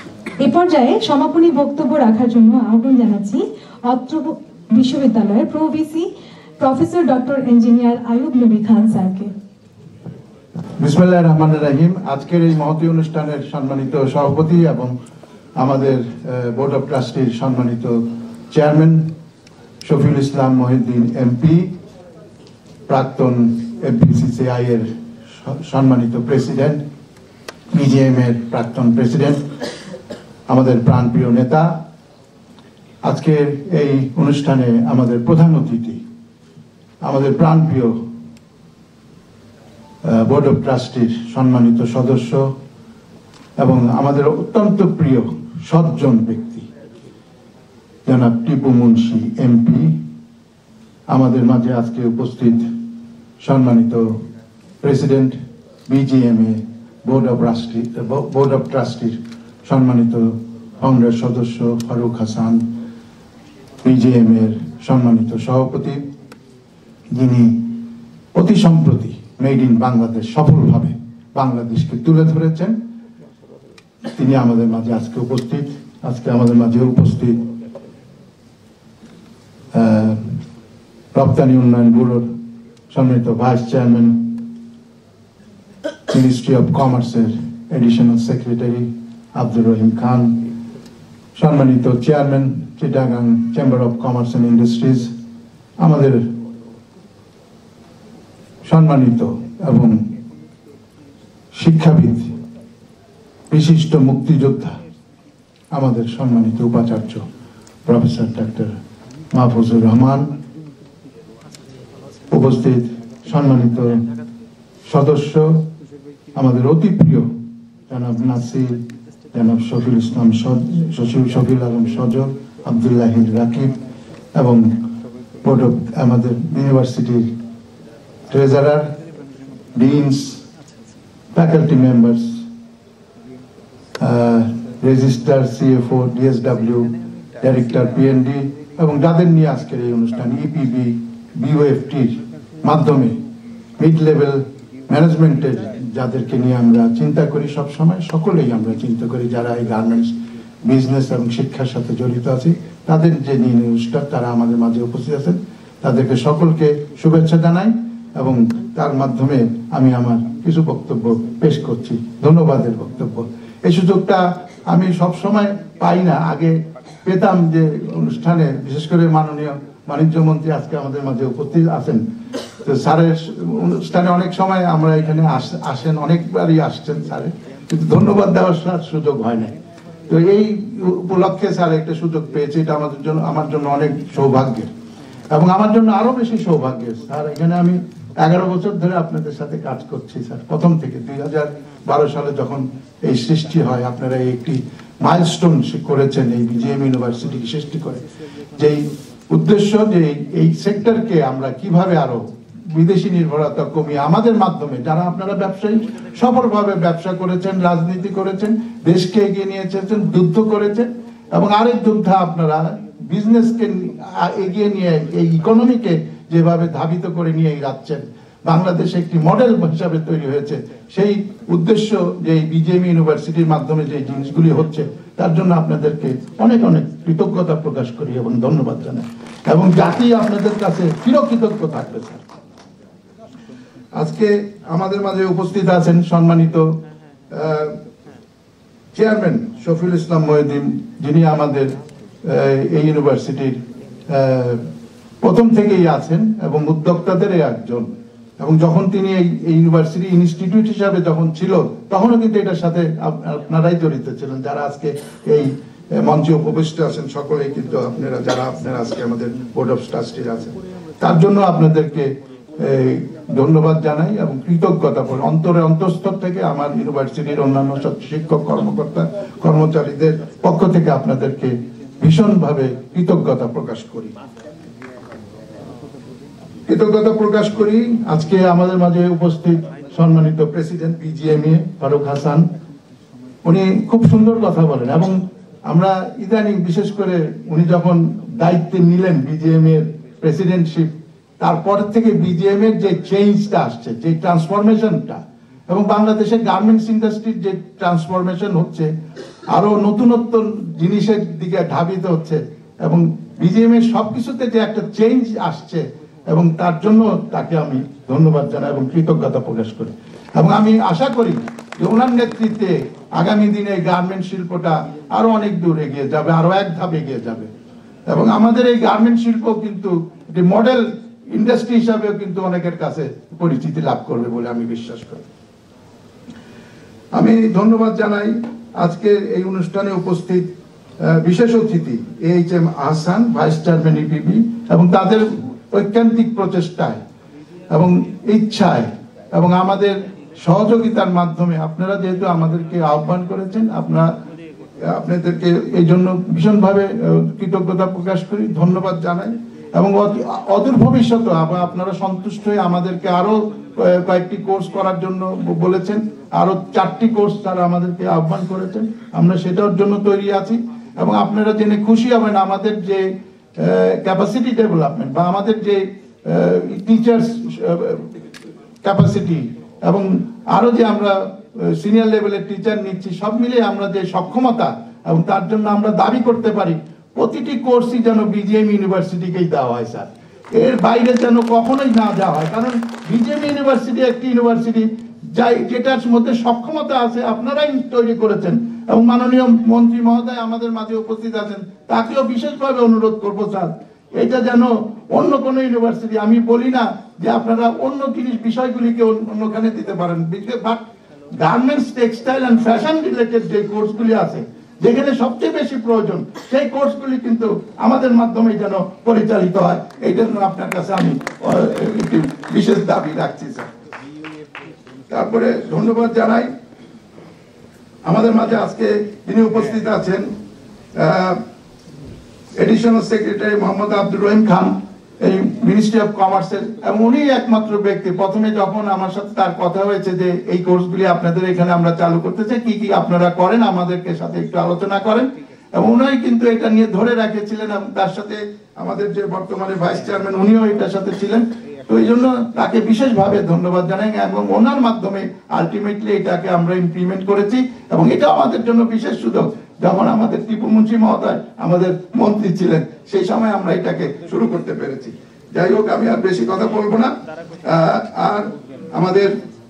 এই পর্যায়ে সমাপনী বক্তব্য রাখার জন্য আহ্বান জানাচ্ছি অত্র বিশ্ববিদ্যালয়ের pro VC professor doctor engineer Ayub Nabi Khan স্যারকে। বিসমিল্লাহির রহমানির রহিম। আজকের এই মহতী অনুষ্ঠানের সম্মানিত সভাপতি এবং আমাদের বোর্ড অফ ট্রাস্টির সম্মানিত চেয়ারম্যান শফিউল ইসলাম মহিউদ্দিন এমপি, প্রাক্তন এফবিসিসিআই এর সম্মানিত প্রেসিডেন্ট, বিজিএম এর প্রাক্তন প্রেসিডেন্ট, আমাদের প্রাণপ্রিয় নেতা, আজকের এই অনুষ্ঠানে আমাদের প্রধান অতিথি, আমাদের প্রাণপ্রিয় বোর্ড অফ ট্রাস্টির সম্মানিত সদস্য এবং আমাদের অত্যন্ত প্রিয় সজ্জন ব্যক্তি জনাব টিপু মুন্সি এমপি, আমাদের মাঝে আজকে উপস্থিত সম্মানিত প্রেসিডেন্ট বিজিএমএ বোর্ড অফ ট্রাস্টির সম্মানিত কংগ্রেস সদস্য ফারুক হাসান, বিজিএম এর সম্মানিত সভাপতি, যিনি অতি সম্প্রতি মেড ইন বাংলাদেশ সফলভাবে বাংলাদেশকে তুলে ধরেছেন, তিনি আমাদের মাঝে আজকে উপস্থিত। আজকে আমাদের মাঝে উপস্থিত রপ্তানি উন্নয়ন ব্যুরোর সম্মানিত ভাইস চেয়ারম্যান, মিনিস্ট্রি অফ কমার্সের এডিশনাল সেক্রেটারি আব্দুর রহিম খান, সম্মানিত chairman Chittagong chamber of commerce and industries, আমাদের সম্মানিত এবং শিক্ষাবিদ, বিশিষ্ট মুক্তিযোদ্ধা, আমাদের সম্মানিত উপাচার্য প্রফেসর ডক্টর মাহফুজুর রহমান, উপস্থিত সম্মানিত সদস্য, আমাদের অতি প্রিয় জনাব নাসির, জনাব শফিউল আলম সজল, আব্দুল্লাহিল রাকিব এবং বোর্ড অফ আমাদের ইউনিভার্সিটির treasurer, deans, faculty members, registrar, CFO, DSW, director PND এবং যাদের নিয়ে আজকের এই অনুষ্ঠান ইপিবি বিউএফটির মাধ্যমে মিড লেভেল ম্যানেজমেন্টের যাদেরকে নিয়ে আমরা চিন্তা করি সব সময়, সকলেই আমরা চিন্তা করি যারা এই গার্মেন্টস বিজনেস এবং শিক্ষার সাথে জড়িত আছে, তাদের যে নিয়ে অনুষ্ঠান তারা আমাদের মাঝে উপস্থিত আছেন, তাদেরকে সকলকে শুভেচ্ছা জানাই এবং তার মাধ্যমে আমি আমার কিছু বক্তব্য পেশ করছি, ধন্যবাদের বক্তব্য। এই সুযোগটা আমি সব সময় পাই না, আগে পেতাম যে অনুষ্ঠানে বিশেষ করে মাননীয় বাণিজ্য মন্ত্রী আজকে আমাদের মাঝে উপস্থিত আছেন, তো স্যারের অনুষ্ঠানে অনেক সময় আমরা এখানে আসেন, অনেকবারই আসছেন স্যারের, কিন্তু ধন্যবাদ দেওয়ার সুযোগ হয় না। তো এই উপলক্ষে স্যার একটা সুযোগ পেয়েছে, এটা আমার জন্য অনেক সৌভাগ্যের এবং আমার জন্য আরো বেশি সৌভাগ্যের। স্যার এখানে আমি 11 বছর ধরে আপনাদের সাথে কাজ করছি স্যার, প্রথম থেকে 2012 সালে যখন এই সৃষ্টি হয়, আপনারা একটি মাইলস্টোন করেছেন এই বিজিএম ইউনিভার্সিটিকে সৃষ্টি করে, যেই উদ্দেশ্য যে এই সেক্টরকে আমরা কিভাবে আরো বিদেশি নির্ভরতা কমিয়ে আমাদের মাধ্যমে যারা আপনারা ব্যবসায়ী সফলভাবে ব্যবসা করেছেন, রাজনীতি করেছেন, দেশকে এগিয়ে নিয়ে এসেছেন, যুদ্ধ করেছেন এবং আরেক যুদ্ধ আপনারা বিজনেসকে এগিয়ে নিয়ে এই ইকোনমিকে যেভাবে ধাবিত করে নিয়ে যাচ্ছেন, বাংলাদেশ একটি মডেল হিসাবে তৈরি হয়েছে, সেই উদ্দেশ্য যে বিজিএম ইউনিভার্সিটির মাধ্যমে যে জিনিসগুলি হচ্ছে তার জন্য আপনাদেরকে অনেক অনেক কৃতজ্ঞতা প্রকাশ করি এবং ধন্যবাদ জানাই এবং জাতি আপনাদের কাছে চিরকৃতজ্ঞ থাকবে স্যার। আজকে আমাদের মাঝে উপস্থিত আছেন সম্মানিত চেয়ারম্যান শফিউল ইসলাম মহিউদ্দিন, যিনি আমাদের এই ইউনিভার্সিটির প্রথম থেকেই আছেন এবং উদ্যোক্তাদের একজন, এবং যখন তিনি এই ইউনিভার্সিটি ইনস্টিটিউট হিসাবে যখন ছিল তখনও কিন্তু এটার সাথে আপনারাই জড়িত ছিলেন, যারা আজকে এই মঞ্চে উপবিষ্ট আছেন সকলেই কিন্তু আপনারা আজকে আমাদের বোর্ড অফ ট্রাস্টির আছেন, তার জন্য আপনাদেরকে ধন্যবাদ জানাই এবং কৃতজ্ঞতা অন্তঃস্থল থেকে আমার ইউনিভার্সিটির অন্যান্য শিক্ষক কর্মকর্তা কর্মচারীদের পক্ষ থেকে আপনাদেরকে ভীষণভাবে কৃতজ্ঞতা প্রকাশ করি। আজকে আমাদের মাঝে উপস্থিত সম্মানিত প্রেসিডেন্ট বিজিএমএ ফারুক হাসান, উনি খুব সুন্দর কথা বলেন এবং আমরা ইদানিং বিশেষ করে উনি যখন দায়িত্বে নিলেন বিজিএম এর প্রেসিডেন্টশিপ, তারপর থেকে বিজিএম এর যে চেঞ্জটা আসছে, যে ট্রান্সফরমেশনটা এবং বাংলাদেশের গার্মেন্টস ইন্ডাস্ট্রির যে ট্রান্সফরমেশন হচ্ছে, আরো নতুনত্ব জিনিসের দিকে ধাবিত হচ্ছে এবং বিজিএমএ সবকিছুতে যে একটা চেঞ্জ আসছে এবং তার জন্য তাকে আমি ধন্যবাদ জানাই এবং কৃতজ্ঞতা প্রকাশ করি এবং আমি আশা করি যে ওনার নেতৃত্বে আগামী দিনে গার্মেন্ট শিল্পটা আরো অনেক দূর এগিয়ে যাবে, আরো এক ধাপ এগিয়ে যাবে এবং আমাদের এই গার্মেন্ট শিল্প কিন্তু একটি মডেল ইন্ডাস্ট্রি হিসাবেও কিন্তু অনেকের কাছে পরিচিতি লাভ করবে বলে আমি বিশ্বাস করি। আমি ধন্যবাদ জানাই আজকে এই অনুষ্ঠানে উপস্থিত বিশেষ অতিথি HM Ahsan, vice chairman EPB, এবং তাদের ঐকান্তিক প্রচেষ্টায় এবং ইচ্ছায় এবং আমাদের সহযোগিতার মাধ্যমে আপনারা যেহেতু আমাদেরকে আহ্বান করেছেন, আপনাদেরকে এই জন্য ভীষণভাবে কৃতজ্ঞতা প্রকাশ করি, ধন্যবাদ জানাই এবং অদূর ভবিষ্যতে আপনারা সন্তুষ্ট হয়ে আমাদেরকে আরো কয়েকটি কোর্স করার জন্য বলেছেন, আরো 4টি কোর্স তারা আমাদেরকে আহ্বান করেছেন, আমরা সেটার জন্য তৈরি আছি এবং আপনারা জেনে খুশি হবেন আমাদের যে ক্যাপাসিটি ডেভেলপমেন্ট বা আমাদের যে টিচার্স ক্যাপাসিটি এবং আরো যে আমরা সিনিয়র লেভেলের টিচার নিচ্ছি, সব মিলে আমরা যে সক্ষমতা এবং তার জন্য আমরা দাবি করতে পারি প্রতিটি কোর্সই যেন বিজিএম ইউনিভার্সিটিকেই দেওয়া হয় স্যার, এর বাইরে যেন কখনোই না দেওয়া হয়, কারণ বিজিএম ইউনিভার্সিটি একটি ইউনিভার্সিটি যেটার মধ্যে সক্ষমতা আছে আপনারাই তৈরি করেছেন এবং মাননীয় মন্ত্রী মহোদয় আমাদের মাঝে উপস্থিত আছেন, তাকেও বিশেষভাবে অনুরোধ করবো স্যার এটা যেন অন্য কোনো ইউনিভার্সিটি, আমি বলি না যে আপনারা অন্য জিনিস বিষয়গুলিকে অন্যখানে দিতে পারেন, but garments, textile and fashion related যে কোর্সগুলি আছে যেখানে সবচেয়ে বেশি প্রয়োজন সেই কোর্সগুলি কিন্তু আমাদের মাধ্যমে যেন পরিচালিত হয়, এই জন্য আপনার কাছে আমি বিশেষ দাবি রাখছি স্যার। তারপরে ধন্যবাদ জানাই আমাদের মাঝে আজকে যিনি উপস্থিত আছেন এডিশনাল সেক্রেটারি মোহাম্মদ আব্দুর রহিম খান, এই মিনিস্ট্রি অফ কমার্সের, এবং উনি একমাত্র ব্যক্তি প্রথমে যখন আমার সাথে তার কথা হয়েছে যে এই কোর্সগুলি আপনাদের এখানে আমরা চালু করতে চাই, কি কি আপনারা করেন আমাদেরকে সাথে একটু আলোচনা করেন, এবং উনি কিন্তু এটা নিয়ে ধরে রেখেছিলেন এবং তার সাথে আমাদের যে বর্তমানে ভাইস চেয়ারম্যান উনিও এটার সাথে ছিলেন, তো এই জন্য তাকে বিশেষভাবে ধন্যবাদ জানাই এবং ওনার মাধ্যমে আলটিমেটলি এটাকে আমরা ইমপ্লিমেন্ট করেছি এবং এটা আমাদের জন্য বিশেষ সুযোগ, যখন আমাদের টিপু মুন্সি মহোদয় আমাদের মন্ত্রী ছিলেন সেই সময় আমরা এটাকে শুরু করতে পেরেছি। যাই হোক, আমি আর বেশি কথা বলবো না, আর আমাদের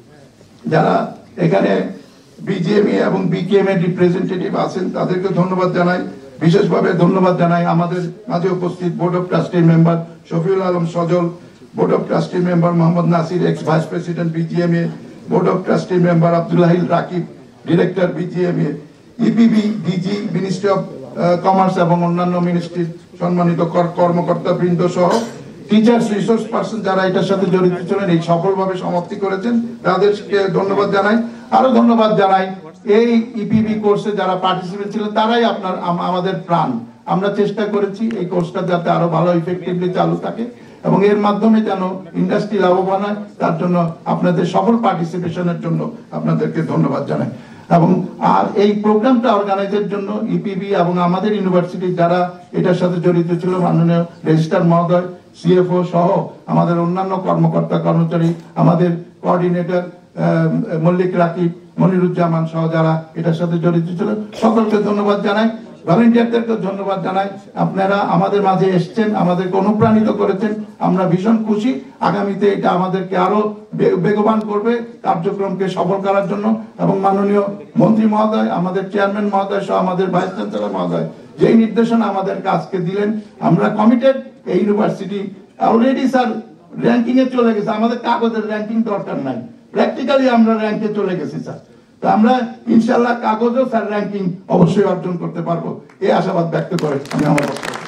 যারা এখানে বিজিএমএ এবং বিকেএমএ রিপ্রেজেন্টেটিভ আছেন তাদেরকে ধন্যবাদ জানাই, বিশেষভাবে ধন্যবাদ জানাই আমাদের মাঝে উপস্থিত board of trustee member Shafiul Alam Sajal, board of trustee member Mohammad Nasir, ex vice president BGMEA, board of trustee member Abdullahil Rakib, director BGMEA, EPB DG, ministry of commerce এবং অন্যান্য মিনিস্ট্রির সম্মানিত কর্মকর্তা বৃন্দ সহ টিচার্স, রিসোর্স পার্সন যারা এটার সাথে জড়িত ছিলেন, এই সফলভাবে সমাপ্তি করেছেন, তাদেরকে ধন্যবাদ জানাই। আরো ধন্যবাদ জানাই এই ইপিবি কোর্সে যারা পার্টিসিপেট ছিলেন, তারাই আমাদের প্রাণ, আমরা চেষ্টা করেছি এই কোর্সটা যাতে আরো ভালো ইফেক্টিভলি চালু থাকে এবং এর মাধ্যমে যেন ইন্ডাস্ট্রি লাভবান হয়, তার জন্য আপনাদের সফল পার্টিসিপেশনের জন্য আপনাদেরকে ধন্যবাদ জানাই। এবং আর এই প্রোগ্রামটা অর্গানাইজের জন্য ইপিবি এবং আমাদের ইউনিভার্সিটি যারা এটার সাথে জড়িত ছিল, মাননীয় রেজিস্ট্রার মহোদয়, সিএফও সহ আমাদের অন্যান্য কর্মকর্তা কর্মচারী, আমাদের কোঅর্ডিনেটর মল্লিক রাকিব, মনিরুজ্জামান সহ যারা এটার সাথে জড়িত ছিল, সকলকে ধন্যবাদ জানাই। ভলান্টিয়ারদেরকে ধন্যবাদ জানাই, আপনারা আমাদের মাঝে এসেছেন, আমাদেরকে অনুপ্রাণিত করেছেন, আমরা ভীষণ খুশি। আগামীতে এটা আমাদেরকে আরো বেগবান করবে কার্যক্রমকে সফল করার জন্য এবং মাননীয় মন্ত্রী মহোদয়, আমাদের চেয়ারম্যান মহোদয় সহ আমাদের ভাইস চ্যান্সেলর মহোদয় যেই নির্দেশনা আমাদেরকে আজকে দিলেন, আমরা কমিটেড। এই ইউনিভার্সিটি অলরেডি স্যার র্যাঙ্কিং এ চলে গেছে, আমাদের কাগজের র্যাঙ্কিং দরকার নাই, প্র্যাকটিক্যালি আমরা র্যাঙ্কে চলে গেছি স্যার, তো আমরা ইনশাআল্লাহ কাগজেও স্যার র্যাঙ্কিং অবশ্যই অর্জন করতে পারবো, এই আশাবাদ ব্যক্ত করে আমি আমার